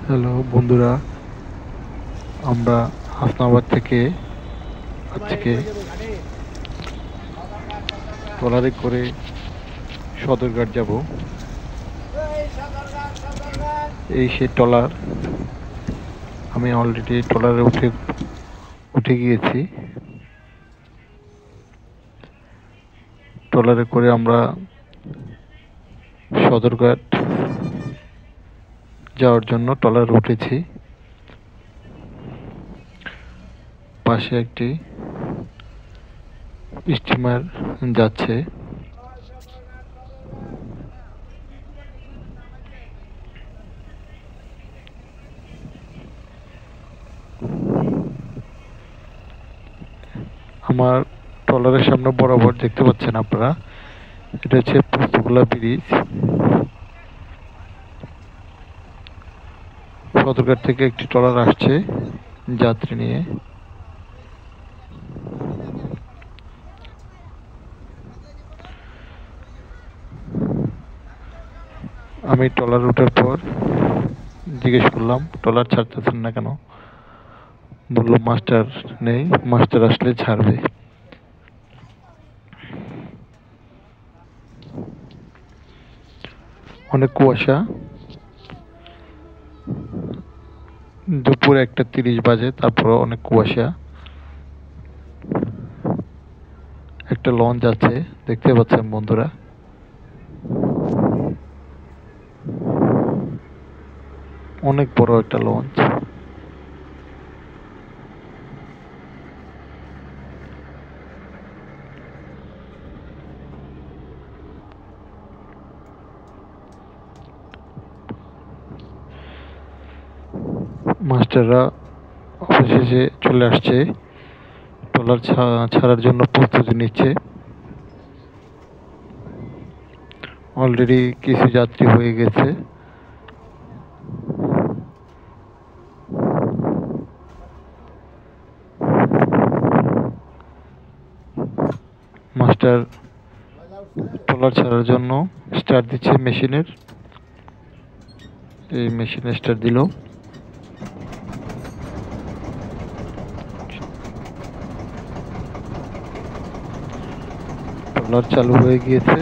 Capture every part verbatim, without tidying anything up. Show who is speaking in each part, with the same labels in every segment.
Speaker 1: Hello বন্ধুরা, আমরা হাসনাবাদ থেকে আজকে ট্রলারে করে সদরঘাট যাব। এই সে ট্রলার, আমি অলরেডি ট্রলারে উঠে উঠে গিয়েছি। ট্রলারে করে আমরা সদরঘাট যাওয়ার জন্য ট্রলারে উঠেছি। পাশে একটি স্টিমার যাচ্ছে। আমার ট্রলারের সামনে বরাবর দেখতে পাচ্ছেন আপনারা, এটা হচ্ছে পোস্তগোলা ব্রিজ। সদরঘাট থেকে একটি ট্রলার আসছে যাত্রী নিয়ে। আমি ট্রলার ওঠার পর জিজ্ঞেস করলাম ট্রলার ছাড়তেছেন না কেন। বললো মাস্টার নেই, মাস্টার আসলে ছাড়বে। অনেক কুয়াশা। দুপুর একটা তিরিশ বাজে, তারপর অনেক কুয়াশা। একটা লঞ্চ আছে, দেখতে পাচ্ছেন বন্ধুরা। অনেক বড় একটা লঞ্চ। মাস্টাররা অবশেষে চলে আসছে, ট্রলার ছাড়ার জন্য প্রস্তুতি নিচ্ছে। অলরেডি কিছু যাত্রী হয়ে গেছে। মাস্টার ট্রলার ছাড়ার জন্য স্টার্ট দিচ্ছে মেশিনের। এই মেশিনে স্টার্ট দিল। ট্রলার চালু হয়ে গিয়েছে।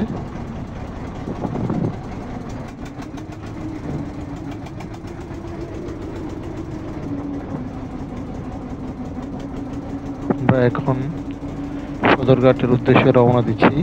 Speaker 1: আমরা এখন সদরঘাটের উদ্দেশ্যে রওনা দিচ্ছি।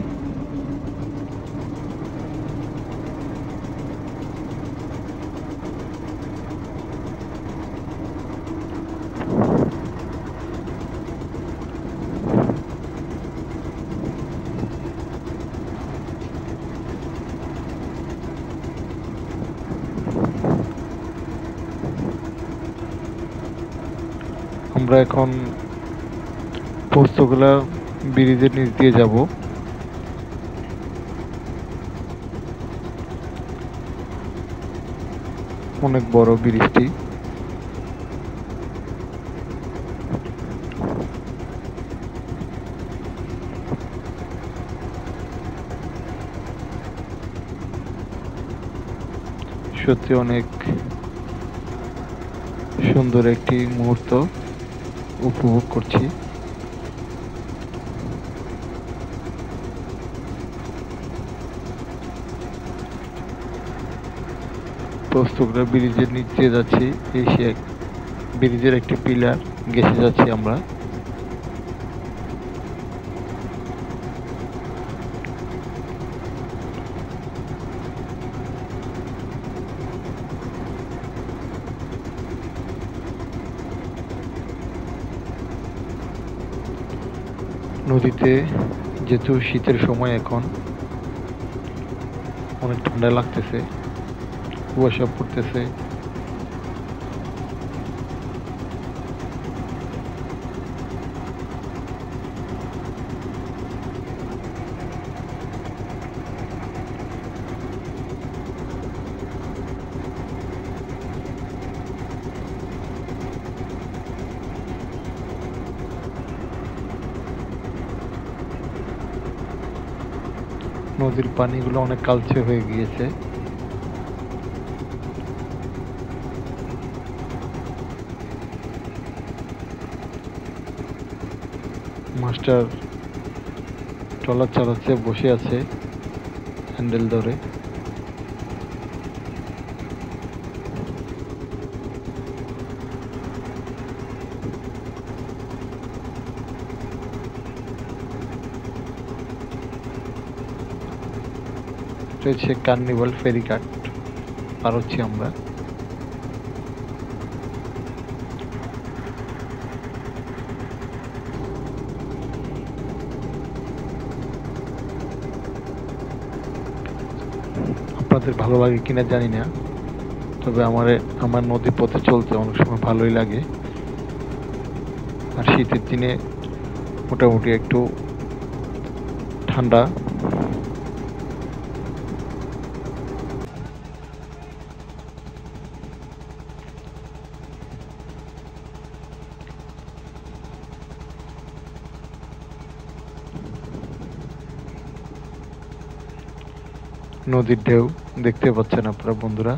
Speaker 1: আমরা এখন পোস্তগোলা ব্রিজের নিচ দিয়ে যাব। অনেক বড় ব্রিজটি। সত্যি অনেক সুন্দর একটি মুহূর্ত উপভোগ করছি। পোস্তগোলা ব্রিজের নিচ দিয়ে যাচ্ছি। এই সে ব্রিজের একটি পিলার ঘেঁষে যাচ্ছি আমরা। নদীতে যেহেতু শীতের সময়, এখন অনেক ঠান্ডা লাগতেছে, কুয়াশা পড়তেছে। নদীর পানিগুলো অনেক কালচে হয়ে গিয়েছে। মাস্টার ট্রলার চালাচ্ছে, বসে আছে হ্যান্ডেল ধরে। রয়েছে কার্নিভাল ফেরিঘাট, পার হচ্ছি আমরা। আপনাদের ভালো লাগে কিনা জানি না, তবে আমার আমার নদী পথে চলতে অনেক সময় ভালোই লাগে। আর শীতের দিনে মোটামুটি একটু ঠান্ডা। নদীর ঢেউ দেখতে পাচ্ছেন আপনারা বন্ধুরা।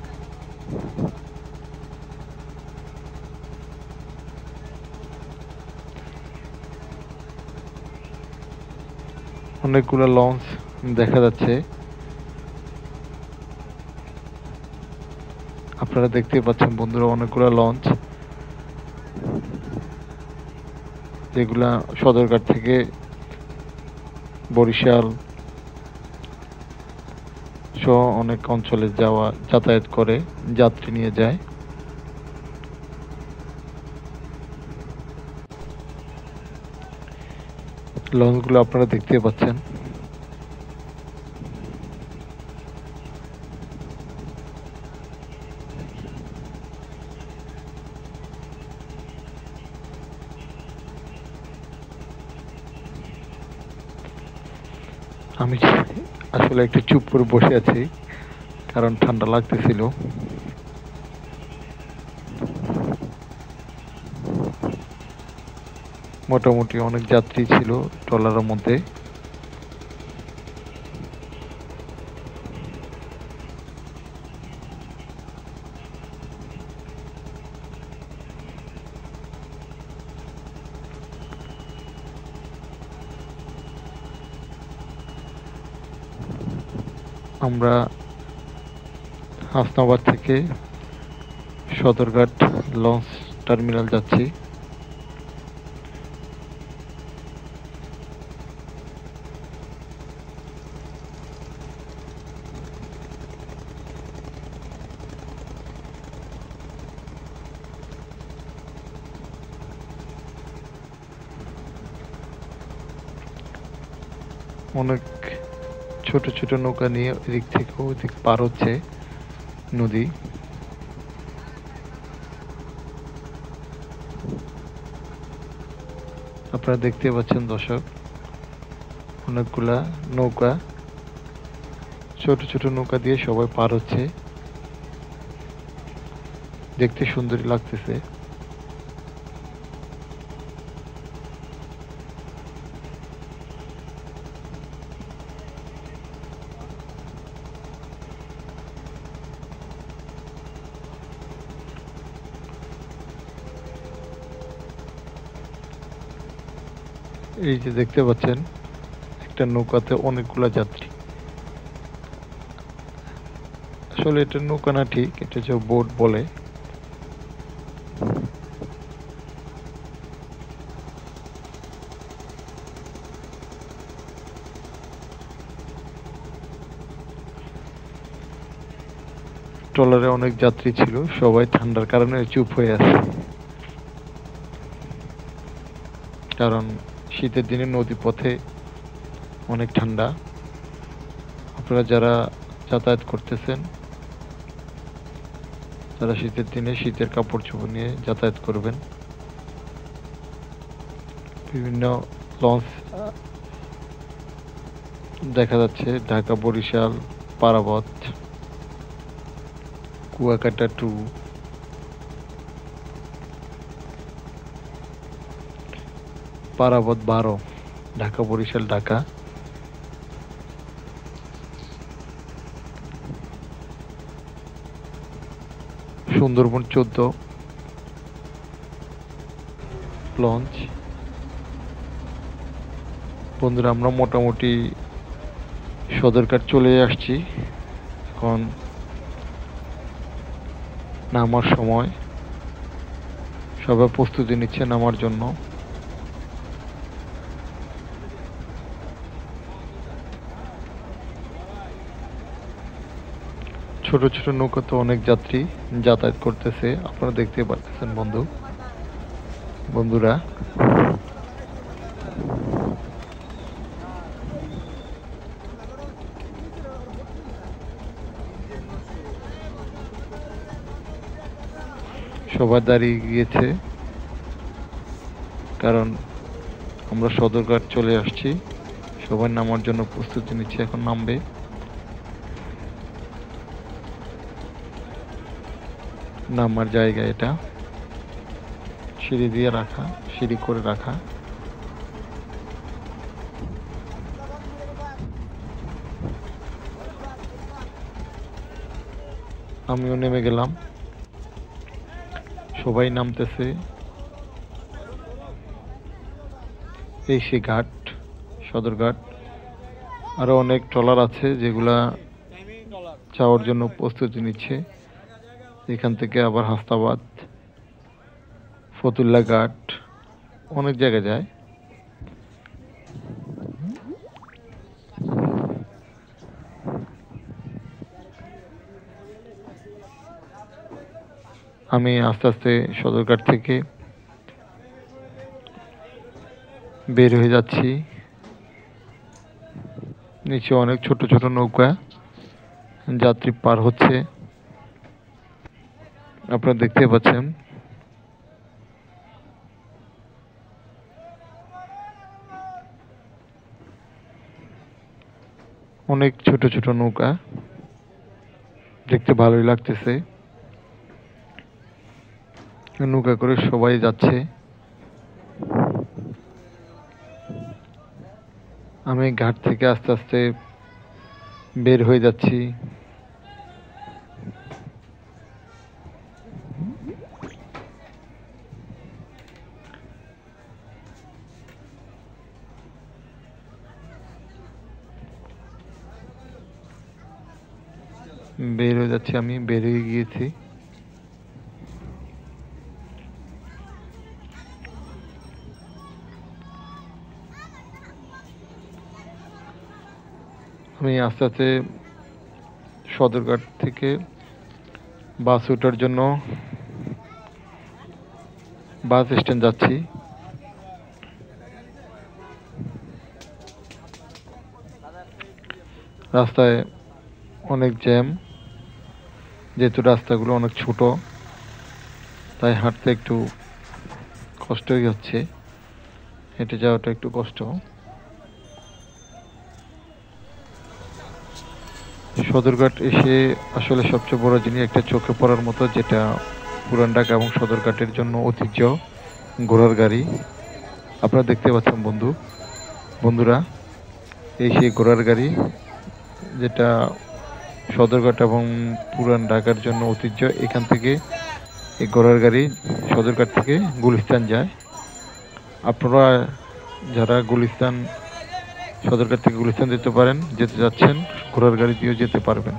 Speaker 1: অনেকগুলো লঞ্চ দেখা যাচ্ছে, আপনারা দেখতে পাচ্ছেন বন্ধুরা, অনেকগুলো লঞ্চ যেগুলা সদরঘাট থেকে বরিশাল সহ অনেক অঞ্চলে যাওয়া যাতায়াত করে, যাত্রী নিয়ে যায়। লঞ্চগুলো আপনারা দেখতে পাচ্ছেন। আমি আসলে একটু চুপ করে বসে আছি, কারণ ঠান্ডা লাগতেছিল। মোটামুটি অনেক যাত্রী ছিল ট্রলারের মধ্যে। আমরা হাসনাবাদ থেকে সদরঘাট লঞ্চ টার্মিনাল যাচ্ছি। অনেক ছোট ছোট নৌকা নিয়ে এদিক থেকে ওদিক পার হচ্ছে নদী। আপনারা দেখতে পাচ্ছেন দর্শক, অনেকগুলা নৌকা, ছোট ছোট নৌকা দিয়ে সবাই পার হচ্ছে, দেখতে সুন্দরই লাগতেছে। এই যে দেখতে পাচ্ছেন একটা নৌকাতে অনেকগুলা যাত্রী। আসলে এটা নৌকা না, ঠিক এটা হচ্ছে বোট বলে। ট্রলারে অনেক যাত্রী ছিল, সবাই ঠান্ডার কারণে চুপ হয়ে আছে, কারণ শীতের দিনে নদী পথে অনেক ঠান্ডা। আপনারা যারা যাতায়াত করতেছেন, যারা শীতের দিনে শীতের কাপড় চোপড় নিয়ে যাতায়াত করবেন। বিভিন্ন লঞ্চ দেখা যাচ্ছে, ঢাকা বরিশাল পারাবত, কুয়াকাটা টু, পারাবত বারো, ঢাকা বরিশাল ঢাকা। সুন্দরবন চোদ্দ লঞ্চ। বন্ধুরা আমরা মোটামুটি সদরঘাট চলে আসছি। এখন নামার সময়, সবাই প্রস্তুতি নিচ্ছে নামার জন্য। ছোট ছোট নৌকাতে অনেক যাত্রী যাতায়াত করতেছে, আপনারা দেখতে পাচ্ছেন বন্ধু বন্ধুরা। সবাই দাঁড়িয়ে গিয়েছে, কারণ আমরা সদরঘাট চলে আসছি। সবাই নামার জন্য প্রস্তুতি নিচ্ছে, এখন নামবে। নামার জায়গা এটা, সিঁড়ি দিয়ে রাখা, সিঁড়ি করে রাখা। আমিও নেমে গেলাম, সবাই নামতেছে। এই সে ঘাট, সদরঘাট। আরো অনেক ট্রলার আছে যেগুলা যাওয়ার জন্য প্রস্তুতি নিচ্ছে। এখান থেকে আবার হাস্তাবাদ, ফতুল্লা ঘাট, অনেক জায়গায় যায়। আমি আস্তে আস্তে সদরঘাট থেকে বের হয়ে যাচ্ছি। নিচে অনেক ছোট ছোট নৌকা যাত্রী পার হচ্ছে, আপনারা দেখতে পাচ্ছেন। অনেক ছোট ছোট নৌকা, দেখতে ভালোই লাগতেছে। নৌকা করে সবাই যাচ্ছে। আমি ঘাট থেকে আস্তে আস্তে বের হয়ে যাচ্ছি। বের হয়ে যাচ্ছি, আমি বের হয়ে গিয়েছি। আমি আস্তে আস্তে সদরঘাট থেকে বাস ওঠার জন্য বাস স্ট্যান্ড যাচ্ছি। রাস্তায় অনেক জ্যাম, যেহেতু রাস্তাগুলো অনেক ছোট, তাই হাঁটতে একটু কষ্টই হচ্ছে, হেঁটে যাওয়াটা একটু কষ্ট। সদরঘাট এসে আসলে সবচেয়ে বড় জিনিস একটা চোখে পড়ার মতো, যেটা পুরান ঢাকা এবং সদরঘাটের জন্য ঐতিহ্য, ঘোড়ার গাড়ি। আপনারা দেখতে পাচ্ছেন বন্ধু বন্ধুরা এই সেই ঘোড়ার গাড়ি, যেটা সদরঘাট এবং পুরান ঢাকার জন্য ঐতিহ্য। এখান থেকে এই ঘোড়ার গাড়ি সদরঘাট থেকে গুলিস্তান যায়। আপনারা যারা গুলিস্তান, সদরঘাট থেকে গুলিস্তান যেতে পারেন, যেতে যাচ্ছেন, ঘোড়ার গাড়ি দিয়েও যেতে পারবেন।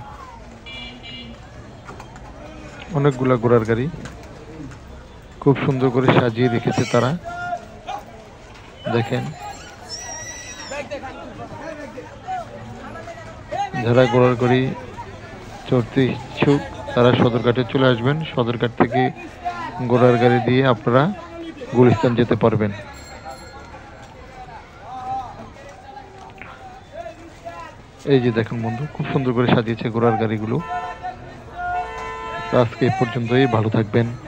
Speaker 1: অনেকগুলা ঘোড়ার গাড়ি খুব সুন্দর করে সাজিয়ে রেখেছে তারা, দেখেন। যারা ঘোড়ার গাড়ি চড়তে ইচ্ছুক তারা সদরঘাটে চলে আসবেন। সদরঘাট থেকে ঘোড়ার গাড়ি দিয়ে আপনারা গুলিস্তান যেতে পারবেন। এই যে দেখেন বন্ধু, খুব সুন্দর করে সাজিয়েছে ঘোড়ার গাড়িগুলো। আজকে এ পর্যন্তই, ভালো থাকবেন।